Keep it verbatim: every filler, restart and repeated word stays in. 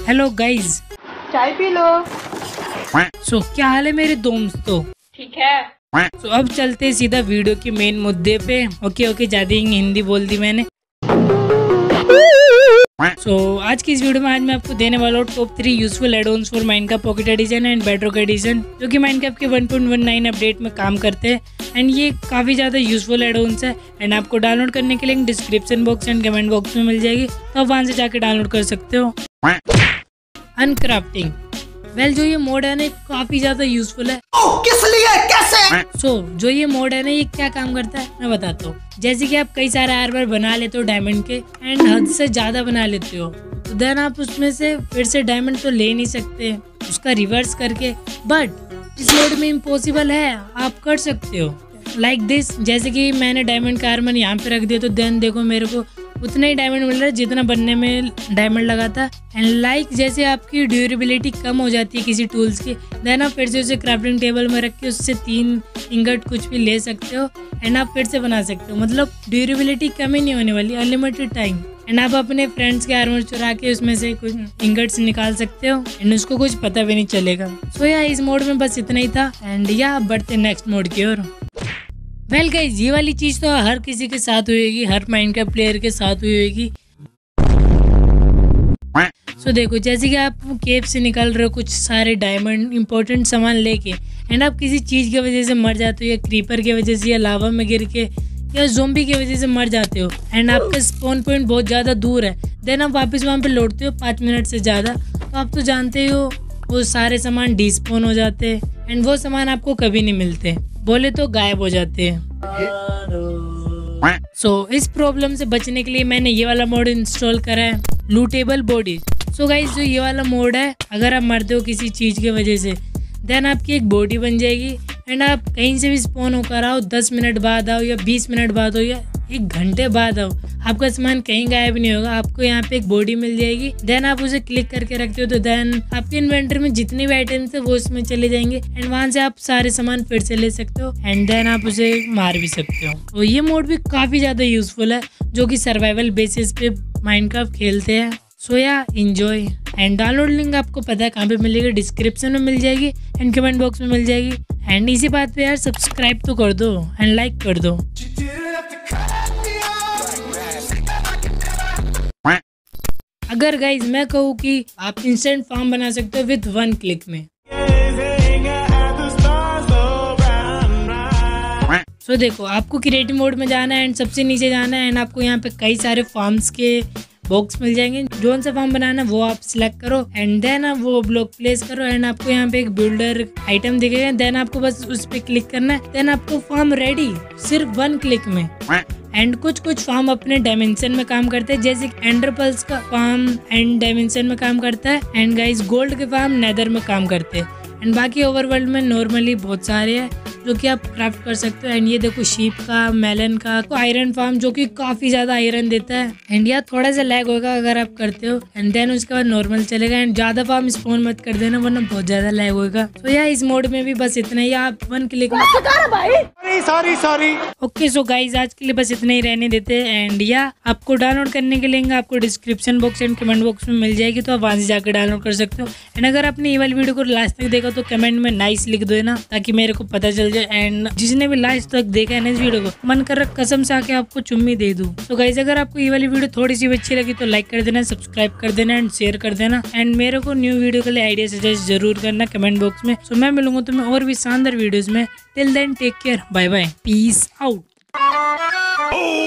Hello guys, चाय पी लो। सो क्या हाल है मेरे दोस्तों? ठीक है। सो अब चलते सीधा वीडियो के मेन मुद्दे पे। ओके ओके, ज्यादा हिंदी बोल दी मैंने। सो so, आज की इस वीडियो में आज मैं आपको देने वाला हूँ top three useful add-ons for Minecraft pocket edition and Bedrock edition, जो कि माइनक्राफ्ट के one point one nine update में काम करते हैं। एंड ये काफ़ी ज़्यादा यूजफुल एड-ऑन्स है। एंड आपको डाउनलोड करने के link description box and comment box में मिल जाएगी, तो आप वहाँ से जाके डाउनलोड कर सकते हो। अनक्राफ्टिंग, वेल well, जो ये मोड है ना काफी ज्यादा यूजफुल है। ओह, किस लिए, कैसे? सो so, जो ये मोड है ना ये क्या काम करता है मैं बताता हूँ। जैसे कि आप कई सारे आर्मर बना लेते हो डायमंड के, एंड हद से ज्यादा बना लेते हो, तो देन आप उसमें से फिर से डायमंड तो ले नहीं सकते उसका रिवर्स करके। बट इस मोड में इम्पॉसिबल है, आप कर सकते हो लाइक like दिस। जैसे कि मैंने डायमंड का आर्मर यहाँ पे रख दिया, तो देन देखो मेरे को उतना ही डायमंड मिल रहा है जितना बनने में डायमंड लगा था। एंड लाइक like, जैसे आपकी ड्यूरेबिलिटी कम हो जाती है किसी टूल्स की, देन आप फिर से उसे क्राफ्टिंग टेबल में रख के उससे तीन इंगट कुछ भी ले सकते हो एंड आप फिर से बना सकते हो। मतलब ड्यूरेबिलिटी कम ही नहीं होने वाली, अनलिमिटेड टाइम। एंड आप अपने फ्रेंड्स के आर्मर चुरा के उसमें से कुछ इंगट्स निकाल सकते हो एंड उसको कुछ पता भी नहीं चलेगा। सो या इस मोड में बस इतना ही था। एंड या बढ़ते नेक्स्ट मोड की ओर। वेल गाइस, ये वाली चीज तो हर किसी के साथ हुई, हर माइनक्राफ्ट प्लेयर के साथ हुई होगी। सो so, देखो जैसे कि आप केव से निकल रहे हो कुछ सारे डायमंड इंपॉर्टेंट सामान लेके, एंड आप किसी चीज की वजह से मर जाते हो, या क्रीपर की वजह से, या लावा में गिर के, या ज़ोंबी की वजह से मर जाते हो, एंड आपका स्पॉन पॉइंट बहुत ज़्यादा दूर है। देन आप वापस वहाँ पे लौटते हो पाँच मिनट से ज़्यादा, तो आप तो जानते हो वो सारे सामान डिस्पॉन हो जाते हैं एंड वो सामान आपको कभी नहीं मिलते, बोले तो गायब हो जाते हैं। सो so, इस प्रॉब्लम से बचने के लिए मैंने ये वाला मोड इंस्टॉल करा है, लूटेबल बॉडी। सो गाइस, जो ये वाला मोड है, अगर आप मरते हो किसी चीज़ की वजह से, देन आपकी एक बॉडी बन जाएगी एंड आप कहीं से भी स्पॉन होकर आओ, दस मिनट बाद आओ या बीस मिनट बाद हो या एक घंटे बाद आओ, आपका सामान कहीं गायब नहीं होगा। आपको यहाँ पे एक बॉडी मिल जाएगी, देन आप उसे क्लिक करके रखते हो, तो देन आपके इन्वेंटरी में जितने भी आइटम्स है वो उसमें चले जाएंगे एंड वहाँ से आप सारे सामान फिर से ले सकते हो एंड देन आप उसे मार भी सकते हो। तो ये मोड भी काफ़ी ज़्यादा यूजफुल है, जो कि सर्वाइवल बेसिस पे माइनक्राफ्ट खेलते हैं। सो या एंजॉय। एंड डाउनलोड लिंक आपको पता है कहाँ पे मिलेगी, डिस्क्रिप्शन में मिल जाएगी एंड कमेंट बॉक्स में मिल जाएगी। एंड इसी बात पे यार सब्सक्राइब तो कर दो एंड लाइक कर दो। अगर गाइज मैं कहूँ कि आप इंस्टेंट फार्म बना सकते हो विद वन क्लिक में। सो so, देखो आपको क्रिएटिव मोड में जाना है एंड सबसे नीचे जाना है एंड आपको यहाँ पे कई सारे फार्म्स के बॉक्स मिल जाएंगे। जो सा फार्म बनाना है वो आप सिलेक्ट करो एंड देन आप वो ब्लॉक प्लेस करो एंड आपको यहाँ पे एक बिल्डर आइटम दिखेगा, देन आपको बस उस पर क्लिक करना है, देन आपको फार्म रेडी सिर्फ वन क्लिक में। एंड कुछ कुछ फार्म अपने डायमेंशन में काम करते हैं, जैसे एंडर पल्स का फार्म एंड डायमेंशन में काम करता है एंड गाइस गोल्ड के फार्म नेदर में काम करते हैं एंड बाकी ओवरवर्ल्ड में नॉर्मली बहुत सारे हैं जो कि आप क्राफ्ट कर सकते हो। एंड ये देखो शीप का, मेलन का, तो आयरन फार्म जो कि काफी ज्यादा आयरन देता है एंड यार थोड़ा सा लैग होगा अगर आप करते हो एंड देन उसके बाद नॉर्मल चलेगा। एंड ज्यादा फार्म स्पॉन मत कर देना वरना बहुत ज्यादा लैग होगा। तो यार इस मोड में भी बस इतना ही, आप वन क्लिक में। Sorry sorry okay so guys आज के लिए बस इतना ही रहने देते हैं। एंड या आपको डाउनलोड करने के लिंक आपको description box and comment box में मिल जाएगी, तो आप वहां से जाकर डाउनलोड कर सकते हो। एंड अगर आपने ये वाली वीडियो को लास्ट तक देखा तो कमेंट में नाइस लिख दो ना, ताकि मेरे को पता चल जाए। एंड जिसने भी लास्ट तक देखा है ना इस वीडियो को, मन कर रहा कसम से आके आपको चुम्मी दे दूं। तो गाइज अगर आपको ये वाली वीडियो थोड़ी सी अच्छी लगी तो लाइक कर देना, सब्सक्राइब कर देना एंड शेयर कर देना। एंड मेरे को न्यू वीडियो के लिए आइडिया सजेस्ट जरूर करना कमेंट बॉक्स में। सो मैं मिलूंगा तुम्हें और भी शानदार वीडियोस में। Till then take care, bye bye, peace out.